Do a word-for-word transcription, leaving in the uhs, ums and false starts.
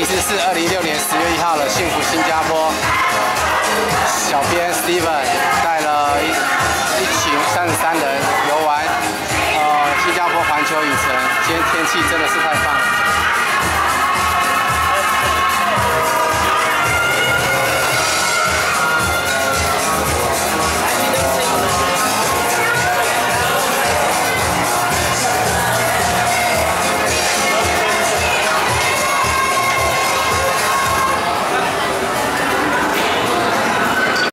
次是二零一六年十月一号的幸福新加坡，小编 Steven 带了一一群三十三人游玩，呃，新加坡环球影城。今天天气真的是太棒了。